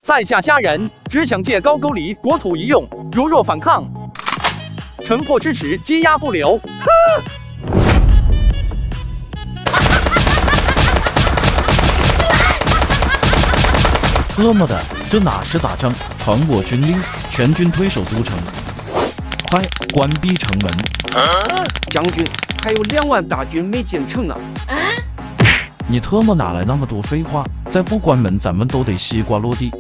在下虾仁，只想借高句丽国土一用，如若反抗，城破之时积压不留。 特么的，这哪是打仗？传我军令，全军退守都城，快关闭城门！ 将军，还有2万大军没进城呢。 你特么哪来那么多废话？再不关门，咱们都得西瓜落地。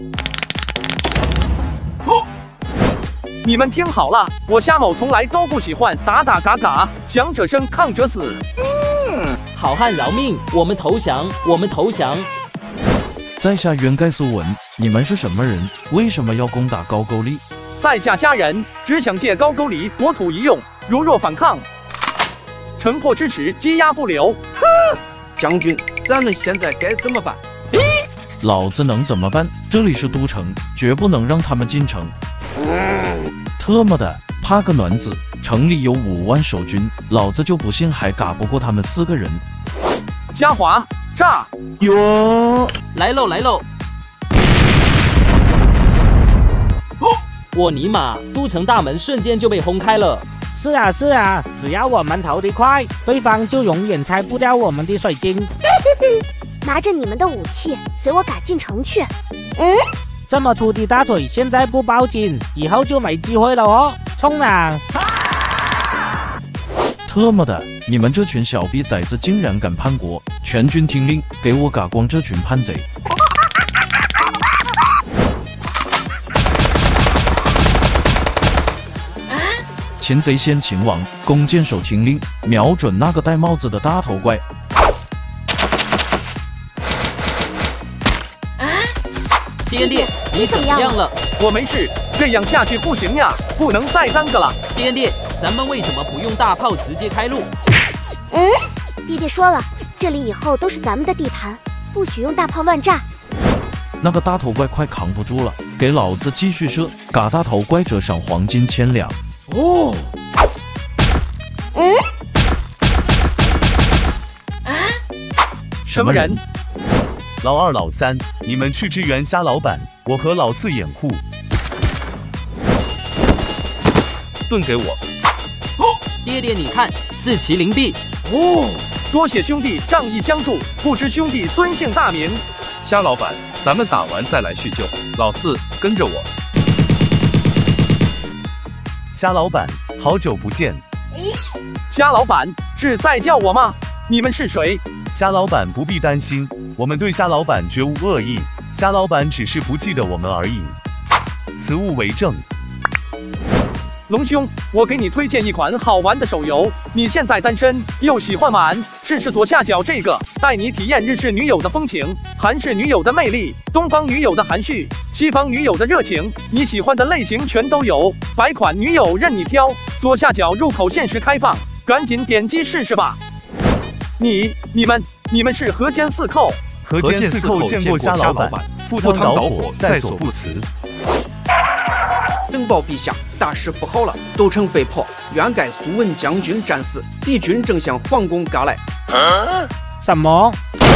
你们听好了，我虾某从来都不喜欢打打嘎嘎，强者生，抗者死。 好汉饶命，我们投降，我们投降。 在下渊盖素文，你们是什么人？为什么要攻打高句丽？ 在下虾仁，只想借高句丽国土一用，如若反抗，城破之时积压不留。 将军，咱们现在该怎么办？ 老子能怎么办？这里是都城，绝不能让他们进城。特么的，怕个卵子！城里有5万守军，老子就不信还嘎不过他们4个人。 嘉华炸哟！来喽来喽！我尼玛，都城大门瞬间就被轰开了。 是啊是啊，只要我们投得快，对方就永远拆不掉我们的水晶。 拿着你们的武器，随我赶进城去。 这么粗的大腿，现在不报警，以后就没机会了哦！冲啊！ 特么的，你们这群小逼崽子竟然敢叛国！全军听令，给我嘎光这群叛贼！擒贼先擒王，弓箭手听令，瞄准那个戴帽子的大头怪。 爹爹，你怎么样了？ 我没事，这样下去不行呀，不能再3个了。 爹爹，咱们为什么不用大炮直接开路？ 爹爹说了，这里以后都是咱们的地盘，不许用大炮乱炸。 那个大头怪快扛不住了，给老子继续射！嘎大头怪折赏黄金1000两。 哦。什么人？ 老2、老3，你们去支援虾老板，我和老4掩护。盾给我！ 爹爹，你看，是麒麟臂。 多谢兄弟仗义相助，不知兄弟尊姓大名。 虾老板，咱们打完再来叙旧。老4，跟着我。虾老板，好久不见。 虾老板是在叫我吗？你们是谁？ 虾老板不必担心，我们对虾老板绝无恶意，虾老板只是不记得我们而已。此物为证。 龙兄，我给你推荐一款好玩的手游，你现在单身又喜欢玩，试试左下角这个，带你体验日式女友的风情，韩式女友的魅力，东方女友的含蓄，西方女友的热情，你喜欢的类型全都有，100款女友任你挑。左下角入口限时开放，赶紧点击试试吧。你们是河间4寇？ 河间4寇见过虾老板，赴汤蹈火在所不辞。 禀报陛下，大事不好了，都城被破，渊盖素文将军战死，敌军正向皇宫赶来。 什么？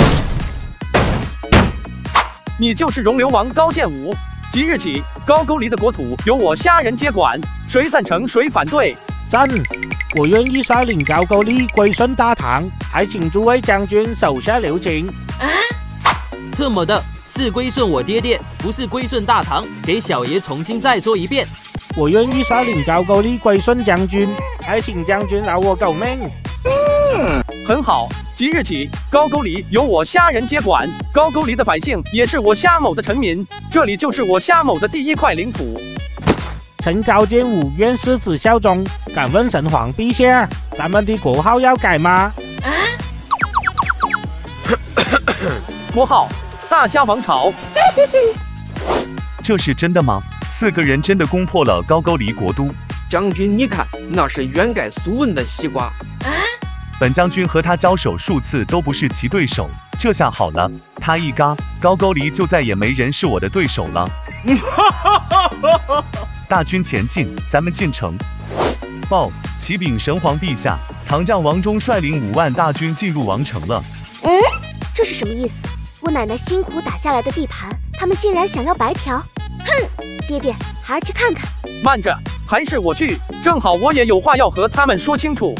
你就是容流王高剑武。即日起，高句丽的国土由我虾仁接管，谁赞成谁反对？ 赞！我愿意率领高句丽归顺大唐，还请诸位将军手下留情。 特么的，是归顺我爹爹，不是归顺大唐，给小爷重新再说一遍。 我愿意率领高句丽归顺将军，还请将军饶我狗命。 很好，即日起，高句丽由我虾仁接管，高句丽的百姓也是我虾某的臣民，这里就是我虾某的第1块领土。 臣高剑武愿誓死效忠。敢问神皇陛下，咱们的国号要改吗？ 国号大虾王朝。 这是真的吗？4个人真的攻破了高句丽国都？ 将军，你看，那是渊盖素文的西瓜。 本将军和他交手数次都不是其对手，这下好了，他一嘎，高句丽就再也没人是我的对手了。大军前进，咱们进城。报，启禀神皇陛下，唐将王忠率领5万大军进入王城了。 这是什么意思？我奶奶辛苦打下来的地盘， 他们竟然想要白嫖！哼，爹爹，还是去看看。 慢着，还是我去，正好我也有话要和他们说清楚。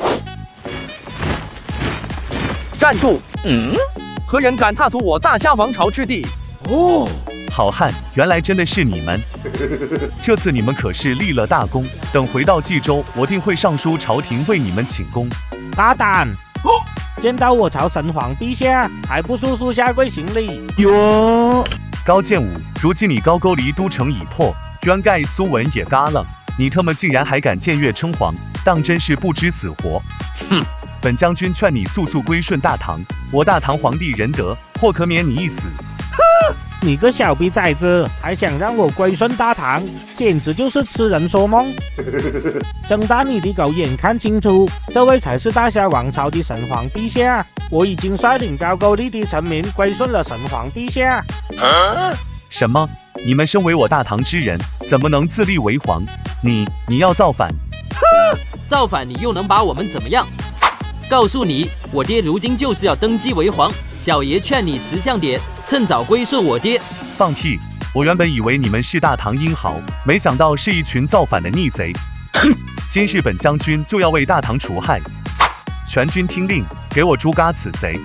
站住！何人敢踏足我大虾王朝之地？ 哦，好汉，原来真的是你们！这次你们可是立了大功，等回到冀州，我定会上书朝廷为你们请功。 大胆！见到我朝神皇陛下，还不速速下跪行礼？ 哟，高剑武，如今你高句丽都城已破，渊盖苏文也嘎了，你特么竟然还敢僭越称皇，当真是不知死活！哼！本将军劝你速速归顺大唐，我大唐皇帝仁德，或可免你一死。 你个小逼崽子，还想让我归顺大唐，简直就是痴人说梦！睁大你的狗眼看清楚，这位才是大虾王朝的神皇陛下。我已经率领高句丽的臣民归顺了神皇陛下。 什么？你们身为我大唐之人，怎么能自立为皇？你要造反？ 造反你又能把我们怎么样？告诉你，我爹如今就是要登基为皇，小爷劝你识相点，趁早归顺我爹。 放屁！我原本以为你们是大唐英豪，没想到是一群造反的逆贼。今日本将军就要为大唐除害，全军听令，给我诛嘎此贼！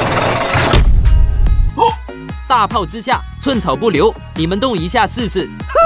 大炮之下，寸草不留，你们动一下试试。